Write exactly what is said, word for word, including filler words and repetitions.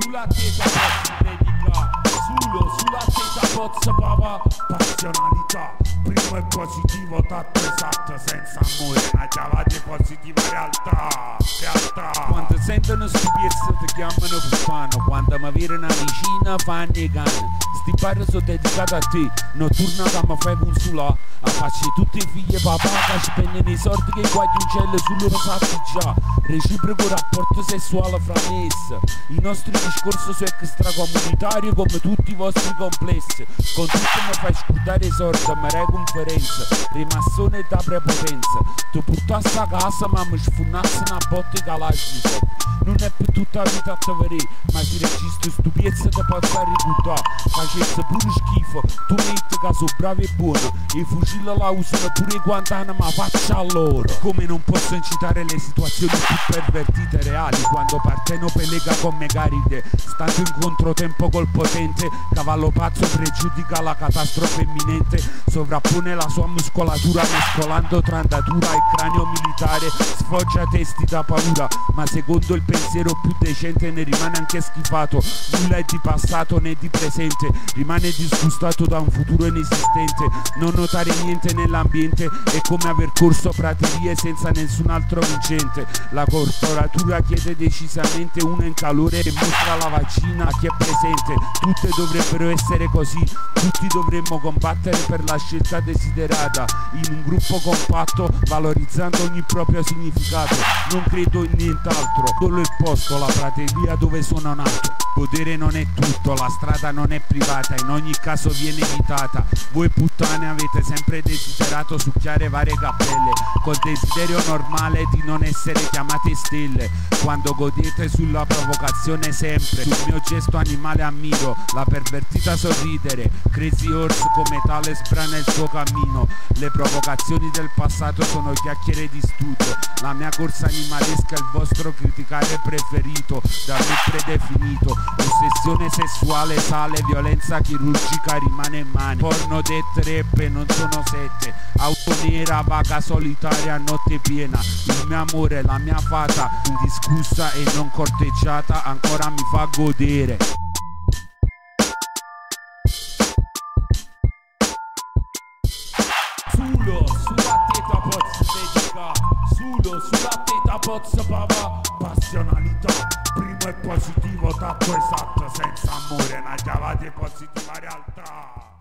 sulla testa pozza dedica, solo sulla testa pozza pava, passionalità, primo e positivo, tatto esatto, senza amore, una chiavata positiva realtà, realtà. Quando sentono stupezza ti chiamano puttano, quando mi vedono vicina fanno i cani. Sti bar sono dedicati a te, notturna che mi fai consulà, a faccia tutti i figli e papà che spendono i soldi che guagli un cielo sul loro sacchi già, reciproco rapporto sessuale fra esse. I nostri discorsi sono extracomunitari come tutti i vostri complessi, con tutto mi fai scordare i soldi, mi re conferenza, rimassone da prepotenza, ti portassi a casa ma mi sfurnassi una botta di Kalashnikov. Non è per tutta la vita a te vedere, ma si registra stupezza che possa ricordare. Facesse pure schifo, tu metti che sono bravi e buoni, i fucili la usano pure i Guantanamo, ma faccia a loro. Come non posso incitare le situazioni più pervertite e reali, quando Partenope lega con Megaride, stando in controtempo col potente, cavallo pazzo pregiudica la catastrofe imminente, sovrappone la sua muscolatura mescolando trandatura e cranio militare, sfoggia testi da paura, ma secondo il pensiero più decente ne rimane anche schifato, nulla è di passato né di presente, rimane disgustato da un futuro inesistente, non notare niente nell'ambiente è come aver corso praterie senza nessun altro vincente, la corporatura chiede decisamente una in calore e mostra la vaccina a chi è presente, tutte dovrebbero essere così, tutti dovremmo combattere per la scelta desiderata, in un gruppo compatto valorizzando ogni proprio significato, non credo in nient'altro, solo il posto, la prateria dove sono nato. Potere non è tutto, la strada non è privata, in ogni caso viene evitata. Voi puttane avete sempre desiderato succhiare varie cappelle, col desiderio normale di non essere chiamate stelle. Quando godete sulla provocazione sempre, sul mio gesto animale ammiro, la pervertita sorridere, Crazy Horse come tale sbrana il suo cammino. Le provocazioni del passato sono chiacchiere di studio, la mia corsa animalesca è il vostro criticare preferito, da me predefinito. Ossessione sessuale sale, violenza chirurgica rimane in mani. Porno det rap non sono sette, auto nera, vaga solitaria, notte piena. Il mio amore, la mia fata, indiscussa e non corteggiata, ancora mi fa godere. Sulo, sulla teta pozza dedica, sulo, sulla teta pozza pava, passionalità, primo e positivo, tatto esatto, senza amore, una chiavata positiva realtà.